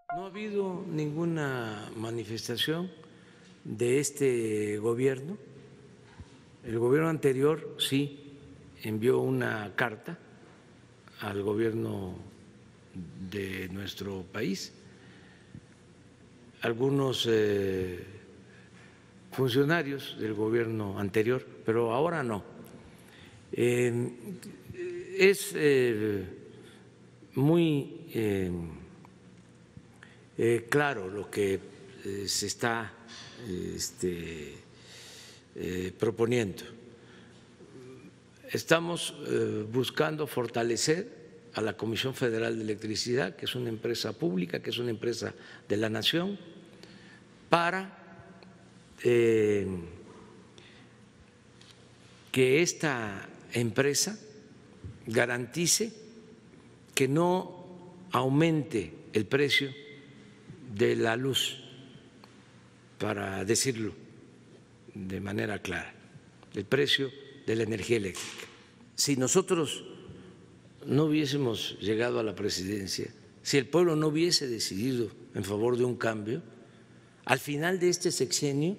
No ha habido ninguna manifestación de este gobierno. El gobierno anterior sí envió una carta al gobierno de nuestro país. Algunos funcionarios del gobierno anterior, pero ahora no. Es muy claro lo que se está proponiendo. Estamos buscando fortalecer a la Comisión Federal de Electricidad, que es una empresa pública, que es una empresa de la nación, para que esta empresa garantice que no aumente el precio de la luz, para decirlo de manera clara, el precio de la energía eléctrica. Si nosotros no hubiésemos llegado a la presidencia, si el pueblo no hubiese decidido en favor de un cambio, al final de este sexenio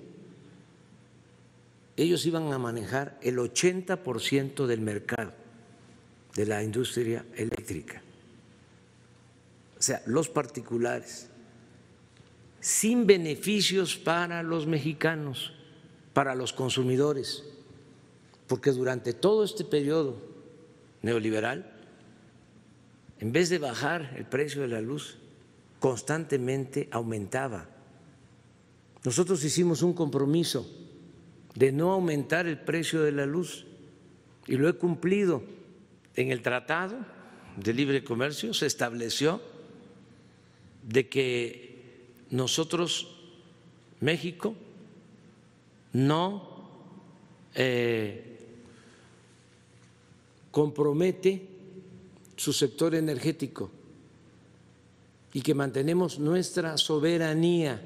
ellos iban a manejar el 80% del mercado de la industria eléctrica. O sea, los particulares, sin beneficios para los mexicanos, para los consumidores, porque durante todo este periodo neoliberal, en vez de bajar el precio de la luz, constantemente aumentaba. Nosotros hicimos un compromiso de no aumentar el precio de la luz y lo he cumplido. En el Tratado de Libre Comercio se estableció de que nosotros, México, no compromete su sector energético y que mantenemos nuestra soberanía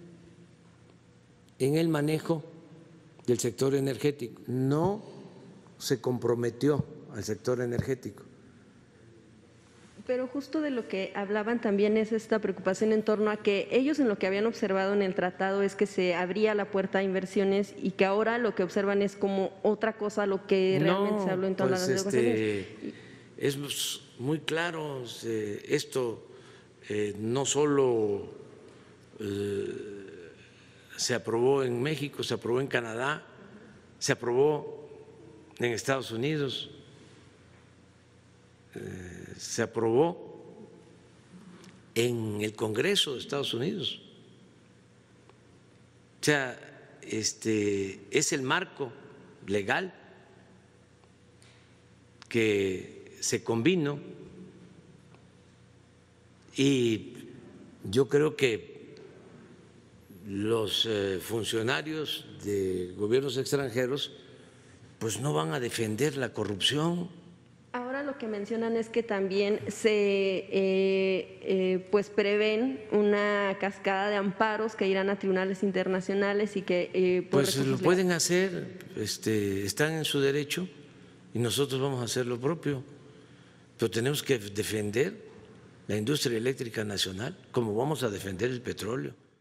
en el manejo del sector energético. No se comprometió al sector energético. Pero justo de lo que hablaban también es esta preocupación en torno a que ellos en lo que habían observado en el tratado es que se abría la puerta a inversiones y que ahora lo que observan es como otra cosa lo que realmente se habló en todas las negociaciones. Es muy claro, esto no solo se aprobó en México, se aprobó en Canadá, se aprobó en Estados Unidos, se aprobó en el Congreso de Estados Unidos. O sea, es el marco legal que se convino y yo creo que los funcionarios de gobiernos extranjeros pues no van a defender la corrupción. Ahora lo que mencionan es que también se pues prevén una cascada de amparos que irán a tribunales internacionales y que pues lo pueden hacer, están en su derecho y nosotros vamos a hacer lo propio, pero tenemos que defender la industria eléctrica nacional como vamos a defender el petróleo.